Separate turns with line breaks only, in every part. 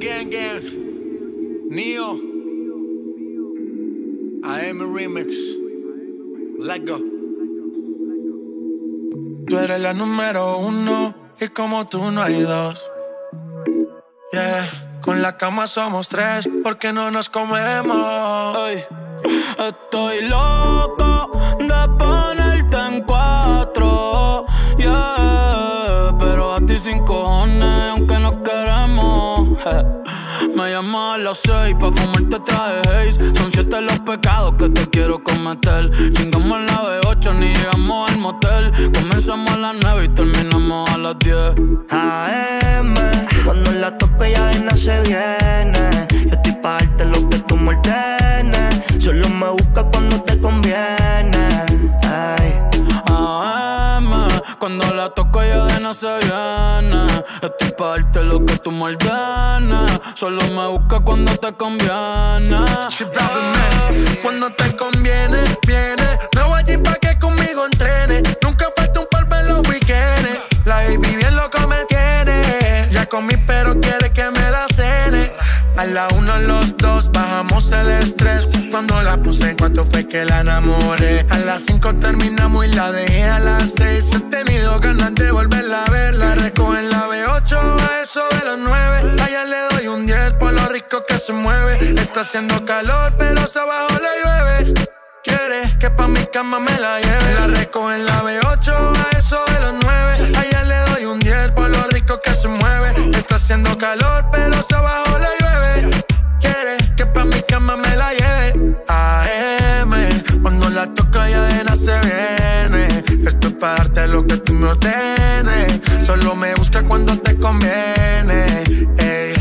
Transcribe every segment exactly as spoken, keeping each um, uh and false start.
Gang Gang, Neo, A M Remix, let's go.
Tú eres la número uno y como tú no hay dos. Yeah, con la cama somos tres porque no nos comemos.
Ay, estoy loco de ponerte en cuatro. Yeah, pero a ti sin cojones aunque nos queremos. Me llamas a las seis pa' fumarte traje Haze. Son siete los pecados que te quiero cometer. Chingamos en la B ocho ni llegamos al motel. Comenzamos a las nueve y terminamos a las diez.
A M, cuando la toco ya de nada se viene. Yo estoy pa' darte lo que tú me ordenes. Solo me buscas cuando te conviene. Ay.
A M, cuando la toco ya de nada se viene. Estoy pa' darte lo que tú me ordenes. Solo me buscas cuando te conviene.
Cuando te conviene, viene. Nuevo gym pa' que conmigo entrene. Nunca falta un polvo en los weekends. La baby bien loco me tiene. Ya comí pero quiere que me la cene. A la uno, los dos, bajamos el estrés. Cuando la puse en cuanto fue que la enamoré. A las cinco terminamos y la dejé a las seis. He tenido ganas de volverla a ver. La recojo en la B ocho, a eso de los nueve. Allá le doy un diez por lo rico que se mueve. Está haciendo calor pero se abajo le llueve. Quiere que pa' mi cama me la lleve. La recojo en la B ocho, a eso de los nueve. Allá le doy un diez por lo rico que se mueve. Está haciendo calor pero se abajo le llueve. Quiere que pa' mi cama me la lleve. A M, cuando la toco ya de nada se viene. Esto es pa' darte lo que tú me ordenes. Solo me busca cuando te conviene. Ey.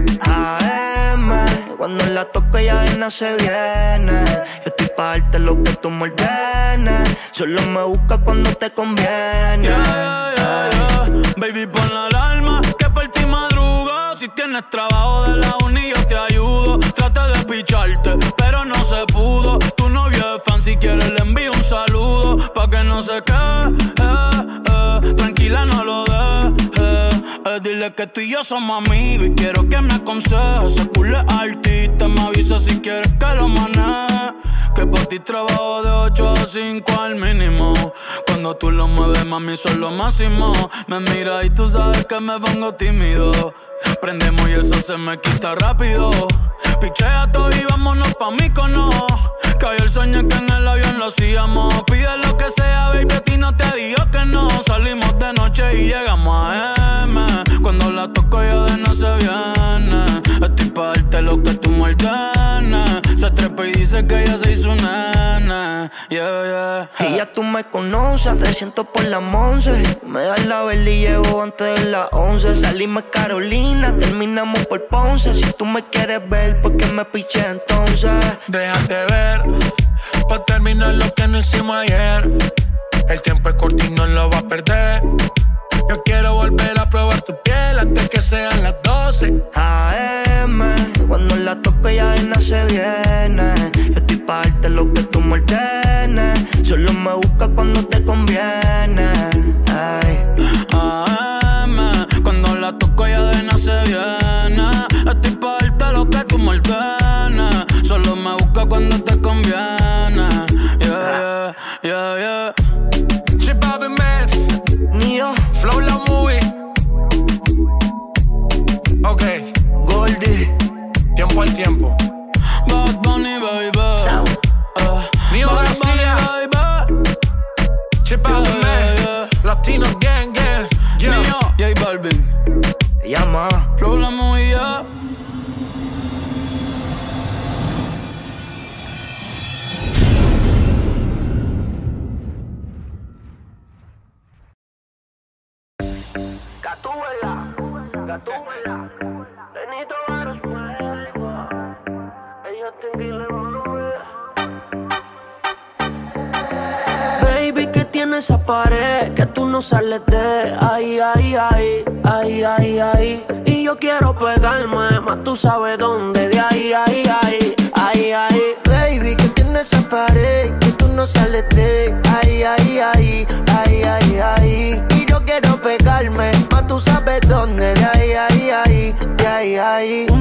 A M, cuando la toco ya de nada se viene. Yo estoy pa' darte lo que tú me ordenes. Solo me buscas cuando te conviene.
Yeah, yeah, yeah. Baby, pon la alarma que por ti madrugo. Si tienes trabajo de la uni yo te ayudo. Traté de picharte, pero no se pudo. Tu novio es fan, si quieres le envío un saludo. Pa' que no se quede, eh, eh. Tranquila, no lo dejes, eh, eh. Dile que tú y yo somos amigos y quiero que me aconsejes. Ese culo es artista, me avisa si quieres que lo maneje. Que por ti trabajo de ocho a cinco al mínimo. Cuando tú lo mueves, mami, son lo máximo. Me mira y tú sabes que me pongo tímido. Prendemos y eso se me quita rápido. Pichea todo y vámonos pa' Mykonos. Cayó el sueño que en el avión lo hacíamos. Pide lo que sea, baby, a ti no te digo que no. Salimos de noche y llegamos a M. Cuando la toco ya de no se viene. Estoy pa' darte lo que tú me ordenes. Se trepa y dice que ella se hizo nena. Yeah, yeah.
Y ya tú me conoces, a trescientos por la once. Me das la vela y llevo antes de las once. Salimos Carolina, terminamos por Ponce. Si tú me quieres ver, ¿por qué me piché entonces?
Déjate ver, pa' terminar lo que no hicimos ayer. El tiempo es corto y no lo va a perder. Yo quiero volver a probar tu piel antes que sean las doce.
A M, cuando la toco ya de nada se viene. Yo estoy pa' darte lo que tú me ordenes. Solo me buscas cuando te conviene. Ay.
A M, cuando la toco ya de nada se viene. Estoy pa' darte lo que tú me ordenes. Solo me buscas cuando te conviene. Yeah, yeah, yeah, yeah.
Chip Bobby Man,
Neo,
Flow la movie. Ok,
Goldie,
tiempo al tiempo.
Bad Bunny, baby.
Sound.
Uh,
Neo
Bad
García,
Bunny, baby.
Chip Bobby
Yeah,
Man,
yeah.
Latino Gang Gang. Yeah.
Neo, J Balvin.
llama.
Flow la movie, yeah.
Gatúbela, Gatúbela, Benito Baros, ella te quiere
Baby, ¿qué tiene esa pared? Que tú no sales de ahí, ahí, ahí, ahí, ahí, ahí. Y yo quiero pegarme, más tú sabes dónde. De ahí, ahí, ahí, ahí, ahí.
Baby, ¿qué tiene esa pared? Que tú no sales de ahí, ahí, ahí, ahí, ahí, ahí. Y yo quiero pegarme, más tú sabes dónde. De ahí, ahí, ahí, de ahí, ahí.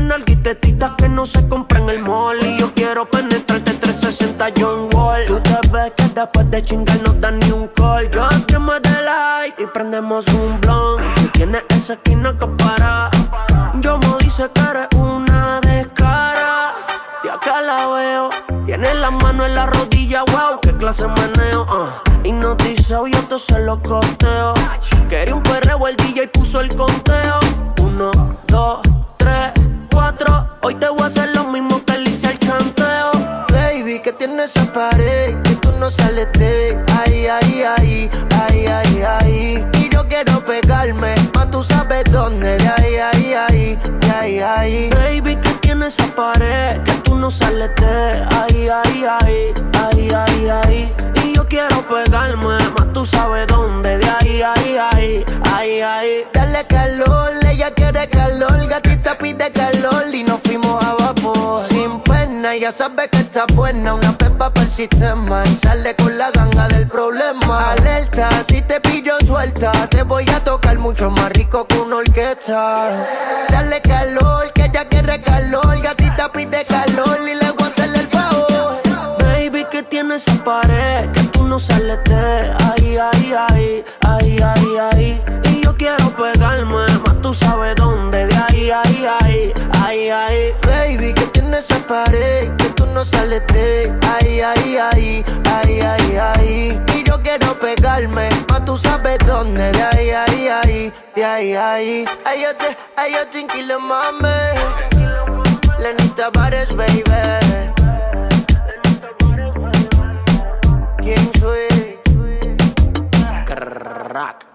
nalguitetitas que no se compran en el mall. Y yo quiero penetrarte trescientos sesenta John Wall. Tú te ves que después de chingar no da ni un call. Just give me the light y prendemos un blunt. Tú tienes esa esquina que para. Yo me dice que eres una descara. Y acá la veo, tiene la mano en la rodilla, wow, qué clase de meneo, uh. Hipnotizado y esto se lo costeo. Quería un perreo, el D J puso el conteo. Uno, dos, tres, cuatro. Hoy te voy a hacer lo mismo que le hice al chanteo.
Baby, que tienes esa pared, que tú no sales de ahí, ahí, ahí, ahí, ahí, ahí. Y yo quiero pegarme, más tú sabes dónde, de ahí, ahí, ahí, de ahí, ahí.
Baby, que tienes esa pared, que tú no sales de ahí, ahí, ahí, ahí, ahí, ahí. Y yo quiero pegarme, más tú sabes dónde, de ahí, ahí, ahí, ahí, ahí.
Dale calor, ella quiere calor, gatita pide calor y nos fuimos a vapor. Sin pena, ya sabe que está buena, una pepa para el sistema y sale con la ganga del problema. Alerta, si te pillo suelta, te voy a tocar mucho más rico que una orquesta. Dale calor, que ella quiere calor, gatita pide calor y le voy a hacerle el favor.
Baby, que tienes esa pared, que tú no sales de ahí, ahí, ahí, ahí, ahí, ahí. Y yo quiero pegarme, más tú sabes dónde, de ahí, ahí, ahí, ahí, ahí.
Baby, que tienes esa pared, que tú no sales de ahí, ahí, ahí, ahí, ahí, ahí. Y yo quiero pegarme, más tú sabes dónde, de ahí, ahí, ahí, de ahí, ahí. Ay, yo te, ay, yo te inquilo, mami. Lenny Tavares, baby. King Sweet.
Crack.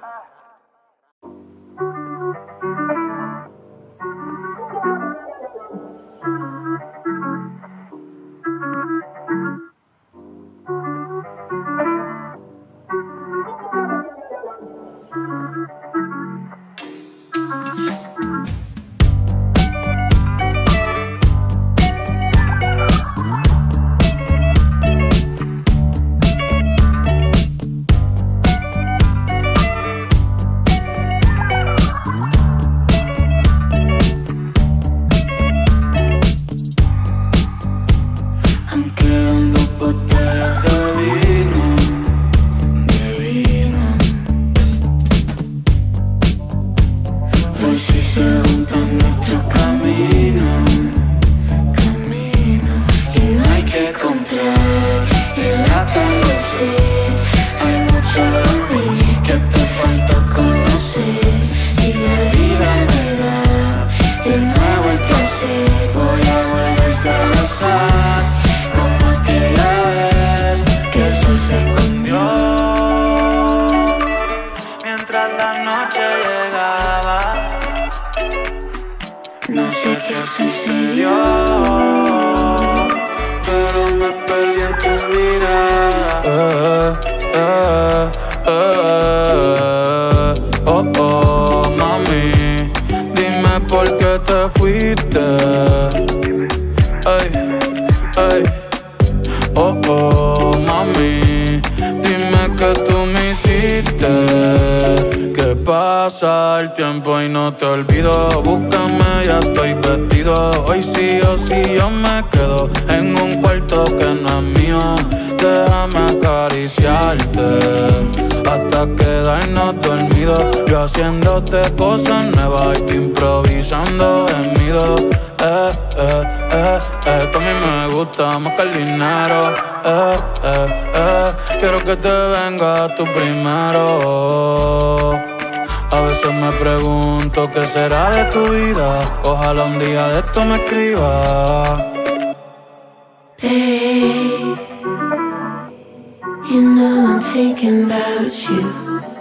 No sé qué sucedió, pero me perdí en tu mirada.
Eh, eh, eh, oh, oh, mami, dime por qué te fuiste. Ay, ay, oh, oh, mami, dime que tú me hiciste. Que pasa el tiempo y no te olvido. Búscame, ya estoy vestido. Hoy sí o sí yo me quedo en un cuarto que no es mío. Déjame acariciarte hasta quedarnos dormidos. Yo haciéndote cosas nuevas y tú improvisando gemidos. Eh, eh, eh, eh, que a mí me gusta más que el dinero. Eh, eh, eh, quiero que te vengas tú primero. A veces me pregunto qué será de tu vida. Ojalá un día de esto me escriba.
Babe, you know I'm thinking about you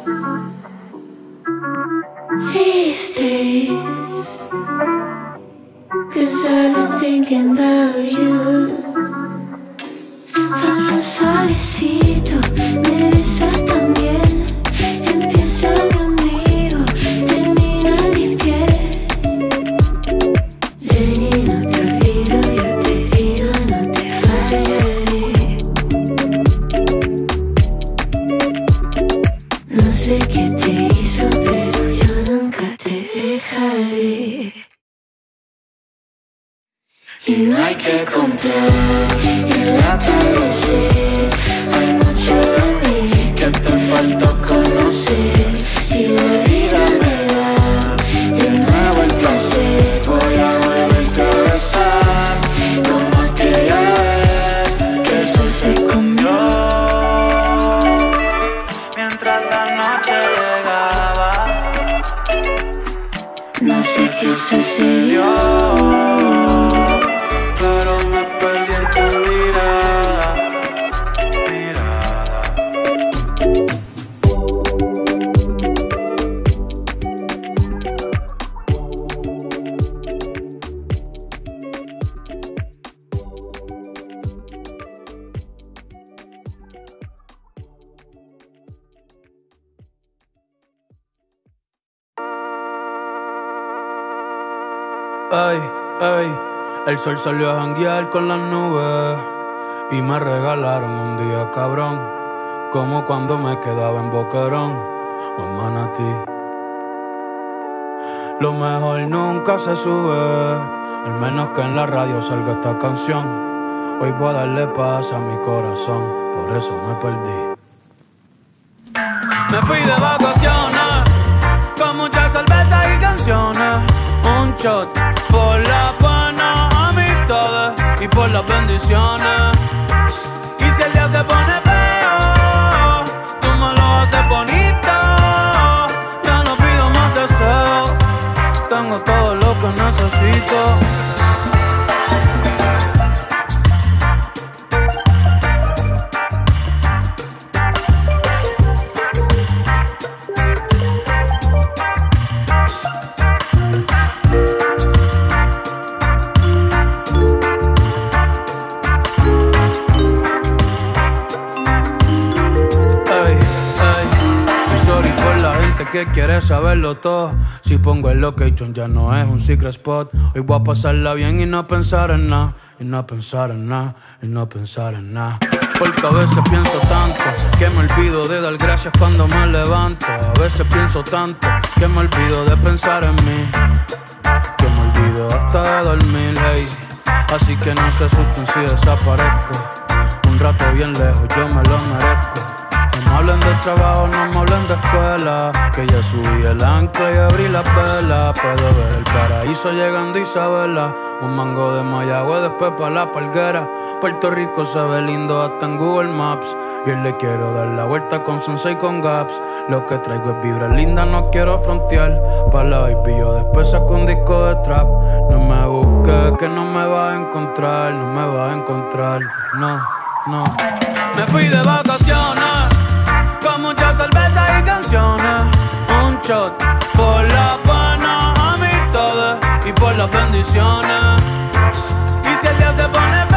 these days, 'cause I've been thinking about you. Vamos suavecito, me besas también. Empieza mi amigo, termina mis pies. Ven y no te olvido, yo te digo, no te fallaré. No sé qué te hizo, pero yo nunca te dejaré. Y no hay que comprar el atardecer. Hay mucho de mí que te faltó conocer. Si la vida me da de nuevo el placer, voy a volverte a besar como aquella vez que el sol se escondió.
Mientras la noche llegaba,
no sé qué sucedió,
pero me perdí en tu mirada, mirada.
Ey, ey, el sol salió a janguear con las nubes y me regalaron un día cabrón, como cuando me quedaba en Boquerón o en Manatí. Lo mejor nunca se sube, al menos que en la radio salga esta canción. Hoy voy a darle paz a mi corazón, por eso me perdí. Me fui de vacaciones, con muchas cervezas y canciones. Un shot por las buenas amistades y por las bendiciones. Y si el día se pone feo, tú me lo haces bonito. Ya no pido más deseos, tengo todo lo que necesito. Que quiere saberlo todo. Si pongo el location ya no es un secret spot. Hoy voy a pasarla bien y no pensar en nada, y no pensar en nada, y no pensar en nada. Porque a veces pienso tanto que me olvido de dar gracias cuando me levanto. A veces pienso tanto que me olvido de pensar en mí, que me olvido hasta de dormir, hey. Así que no se asusten si desaparezco. Un rato bien lejos yo me lo merezco. No me hablen de trabajo, no me hablen de escuela, que ya subí el ancla y abrí la vela. Puedo ver el paraíso llegando Isabela. Un mango de Mayagüez después pa' la Palguera. Puerto Rico se ve lindo hasta en Google Maps. Y hoy le quiero dar la vuelta con Sensei y con Gaps. Lo que traigo es vibra linda, no quiero frontear. Pa' la baby yo después saco un disco de trap. No me busques que no me vas a encontrar, no me vas a encontrar, no, no. Me fui de vacaciones con muchas cervezas y canciones. Un shot por las buenas amistades y por las bendiciones. Y si el día se pone feo,